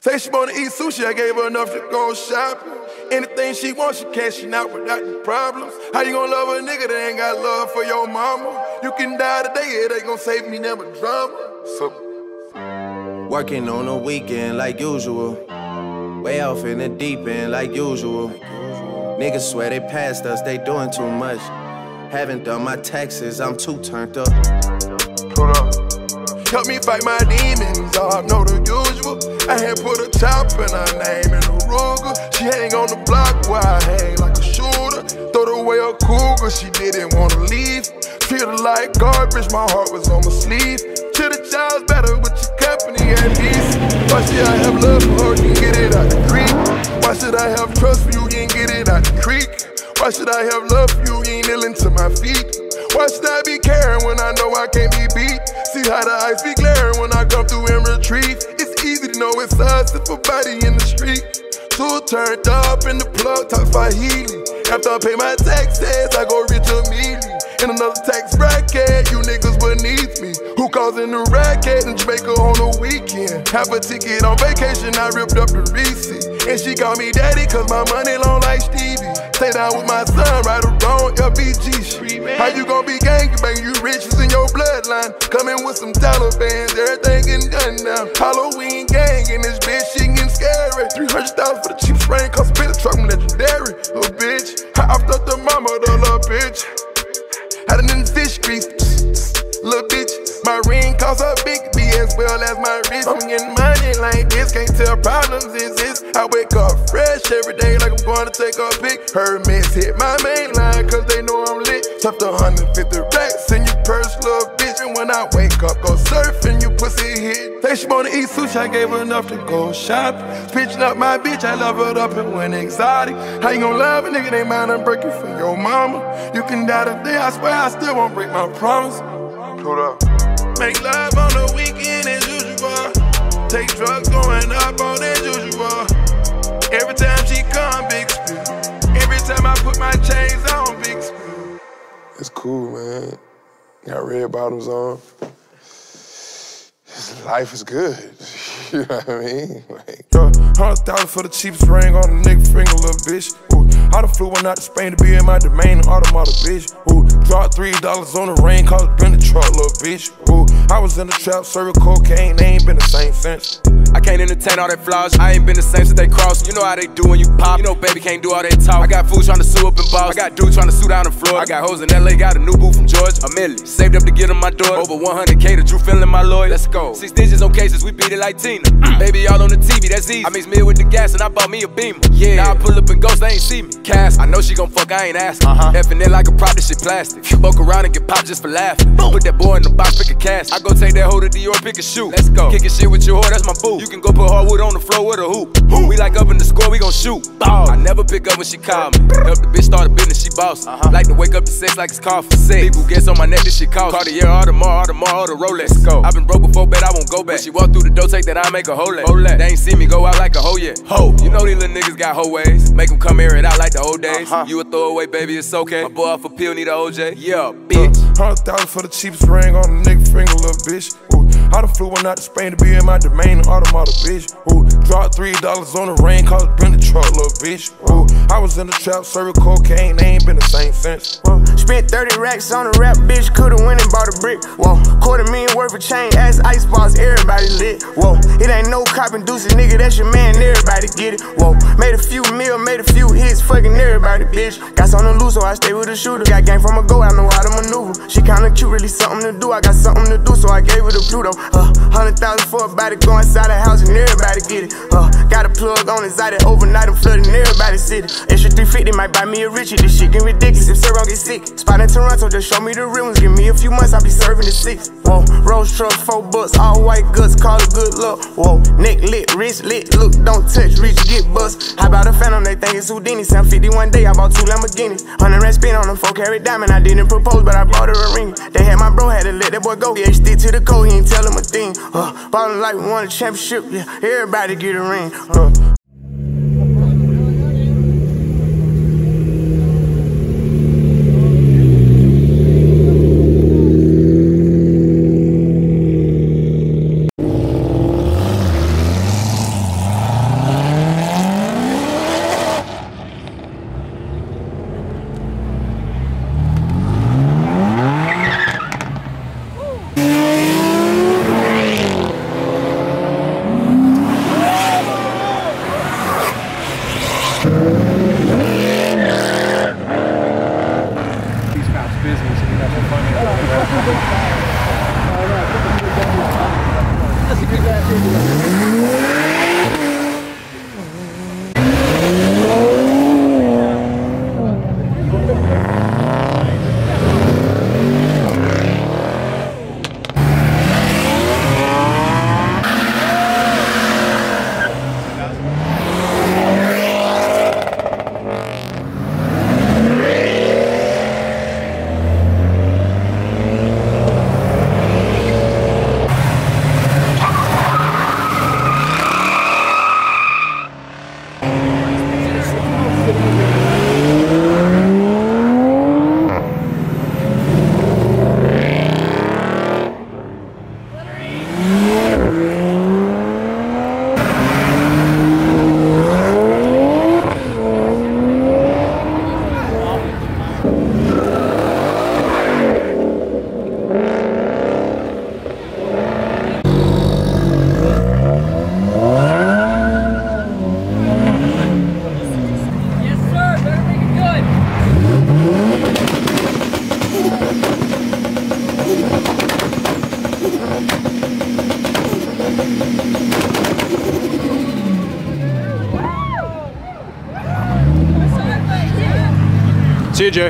Say she wanna eat sushi, I gave her enough to go shopping. Anything she wants, she cashing out without the problems. How you gonna love a nigga that ain't got love for your mama? You can die today, it ain't gonna save me never drama. So working on the weekend like usual. Way off in the deep end like usual. Niggas swear they passed us, they doing too much. Haven't done my taxes, I'm too turned up. Hold up. Help me fight my demons, I know the usual. I had put a chop in her name in the Ruger. She hang on the block while I hang like a shooter. Throw away a cougar, she didn't wanna leave. Feel like garbage, my heart was on my sleeve. To the child's better with your company at least. Why should I have love for her, you can get it out the creek? Why should I have trust for you, you can get it out the creek? Why should I have love for you, you ain't kneeling to my feet? Why should I be caring when I know I can't be beat? See how the ice be glaring when I come through and retreat. It's easy to know it's us if a body in the street. Two turned up in the plug, talk Swahili. After I pay my taxes, I go rich immediately. In another tax bracket, you niggas beneath me. Who causing the racket in Jamaica on the weekend? Have a ticket on vacation, I ripped up the receipt. And she called me daddy cause my money long like Stevie. Stay down with my son, right or wrong, LBG shit. How you gon' be gangbang, you rich, it's in your bloodline. Coming with some Taliban, everything getting done now. Halloween gang in this bitch, she getting scary. 300,000 for the cheap sprain, cost a bit of truck, I'm legendary. Little bitch, I upped up the mama, the little bitch. Had it in the fish grease, little bitch. My ring costs a big B as well as my wrist. I'm getting money like this, can't tell problems exist. I wake up fresh every day like I'm going to take a pic. Hermes hit my main line cause they know I'm lit. Tucked 150 racks in your purse, little bitch. And when I wake up, go surfing, you pussy hit. Say she wanna eat sushi, I gave her enough to go shopping. Pitching up my bitch, I love her up and went exotic. How you gon' love a nigga, they mind I'm breaking for your mama? You can die today, I swear I still won't break my promise. Hold up. Make love on the weekend as usual. Take drugs going up on as usual. Every time she come, big spill. Every time I put my chains on, big spill. It's cool, man. Got red bottoms on. Life is good. You know what I mean? Like, 100,000 for the cheapest ring on a nigga finger, little bitch. Ooh, I done flew one out to Spain to be in my domain, automata, bitch. Ooh, dropped $3 on the rain, cause it been the truck, little bitch. Ooh, I was in the trap, serving cocaine, they ain't been the same since. I can't entertain all that flaws. I ain't been the same since they crossed. You know how they do when you pop. You know baby can't do all that talk. I got fools trying to sue up in Boston. I got dudes trying to sue down in Florida. I got hoes in LA, got a new boo from Georgia. A million. Saved up to get on my door. Over 100K to Drew feeling my lawyer. Let's go. 6 digits on cases, we beat it like Tina. Baby all on the TV, that's easy. I mix meal with the gas and I bought me a Beamer. Yeah. Now I pull up and ghost, they ain't see me. Cass, I know she gon' fuck, I ain't asking. Effing it like a prop, this shit plastic. Fuck around and get popped just for laughing. Put that boy in the box, pick a cast. I go take that hoe to Dior, pick a shoe. Let's go. Kickin' shit with your whore, that's my boo. You can go put hardwood on the floor with a hoop. We like up in the score, we gon' shoot. I never pick up when she call me. Help the bitch start a business, she boss. Like to wake up to sex like it's called for sex. People gets on my neck, this shit cost. Cartier, Audemars, the Rolex. Go. I been broke before, bet I won't go back. When she walk through the door, take that I make a hole. They ain't see me go out like a hoe yet. Ho, you know these little niggas got hoe ways. Make them come here and out like the old days. You a throwaway, baby, it's okay. My boy off a pill, need a OJ. Yeah, bitch. 100,000 for the cheapest ring on a nigga finger, little bitch. Ooh, I done flew one out to Spain to be in my domain, automata, bitch. Ooh, dropped $3 on the rain, cause it been the truck, little bitch. Ooh, I was in the trap, serving cocaine, they ain't been the same since. Spent 30 racks on a rap, bitch, coulda went and bought a brick. Whoa, $250,000 worth of chain, ass ice box, everybody lit. Whoa, it ain't no cop inducing, nigga, that's your man, everybody get it. Whoa, made a few mil, made a few hits, fucking everybody, bitch. Got something to lose, so I stay with a shooter. Got game from a go, I know how to maneuver. She kinda cute, really something to do. I got something to do, so I gave her the Pluto. 100,000 for a body, go inside the house and everybody get it. Got a plug on inside it, overnight I'm flooding everybody's city. Extra 350 might buy me a Richie, this shit getting ridiculous if Sarah get sick. Spot in Toronto, just show me the real ones. Give me a few months, I'll be serving the 6. Whoa, Rolls truck, 4 bucks, all white guts, call it good luck. Whoa, neck lit, wrist lit, look, don't touch, reach, get bust. How about a Phantom, they think it's Houdini. 750 one day, I bought 2 Lamborghinis. 100 rand spin on them, 4 carat diamond. I didn't propose, but I bought her a ring. They had my bro, had to let that boy go. Yeah, stick to the code, he ain't tell him a thing. Ballin' like we won a championship, yeah, everybody get a ring. See you, Jay.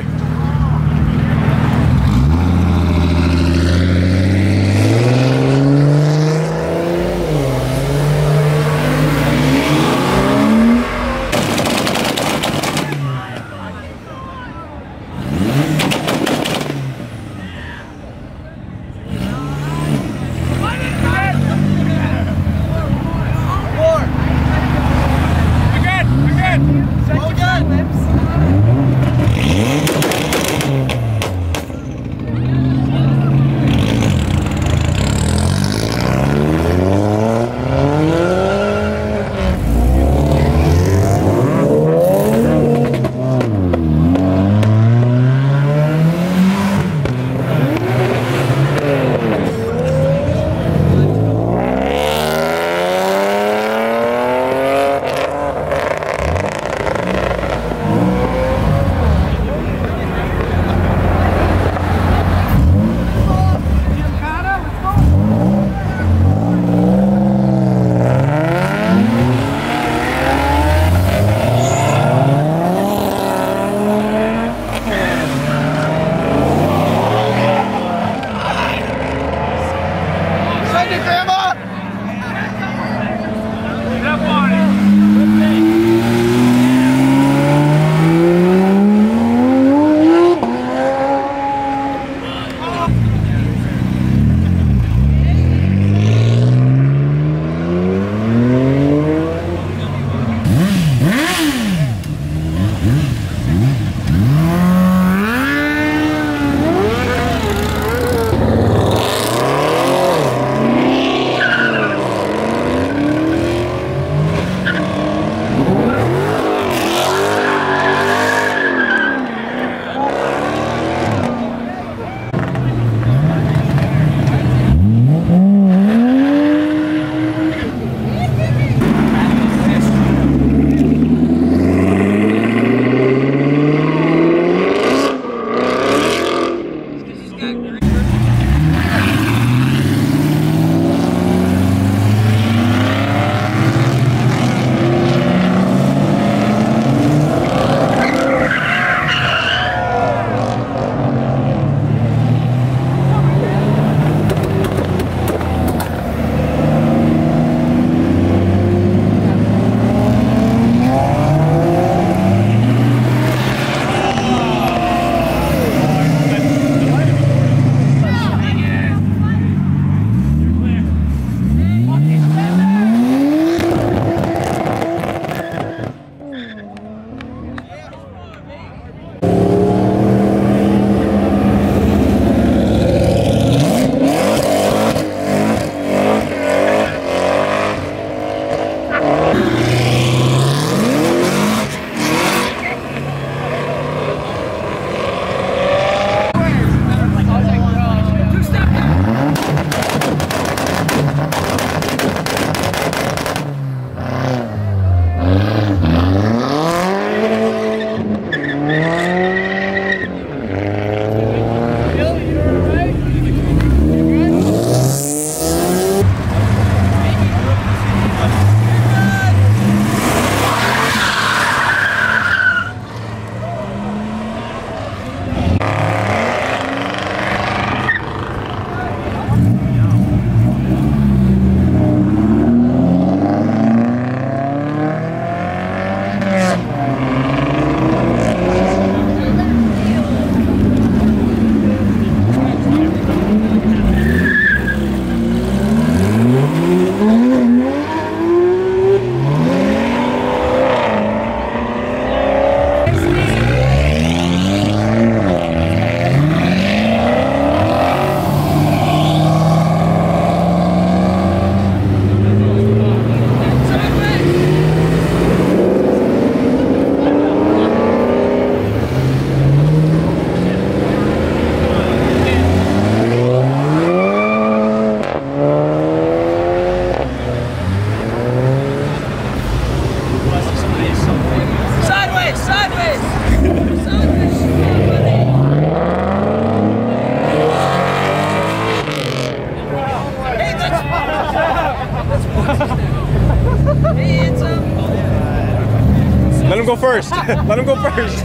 go first. Let him go first.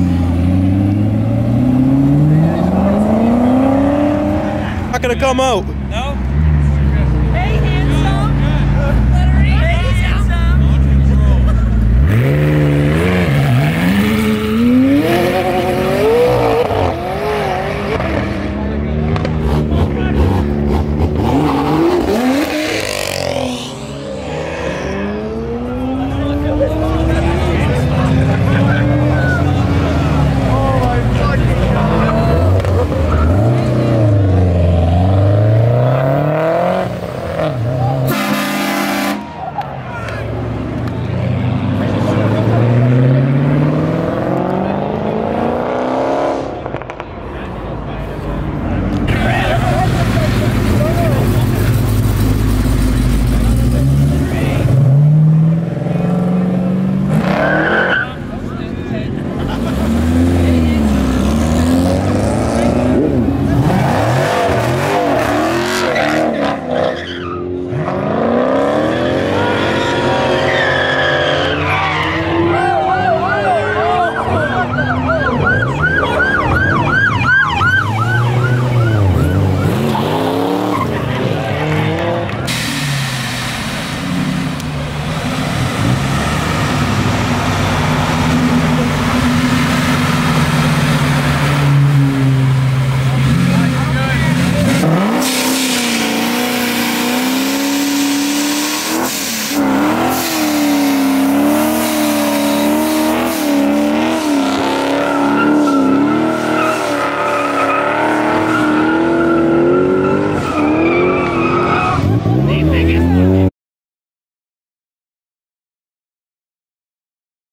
Gonna come out.